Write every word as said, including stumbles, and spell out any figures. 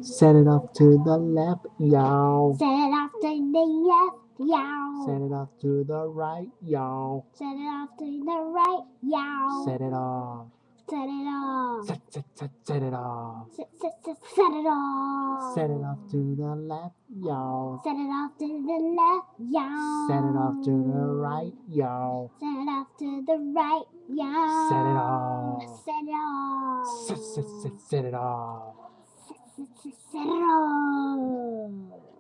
Set it off to the left, y'all. Set it off to the left, y'all. Set it off to the right, y'all. Set it off to the right, y'all. Set it off. Set it off. Set, set, set, set it off. Set, set, set, set it off. Set it off to the left, y'all. Set it off to the left, y'all. Set it off to the right, y'all. Set it off to the right, y'all. Set it off. Set it off. Set, set, set, set it off. Set, set, set, set it off.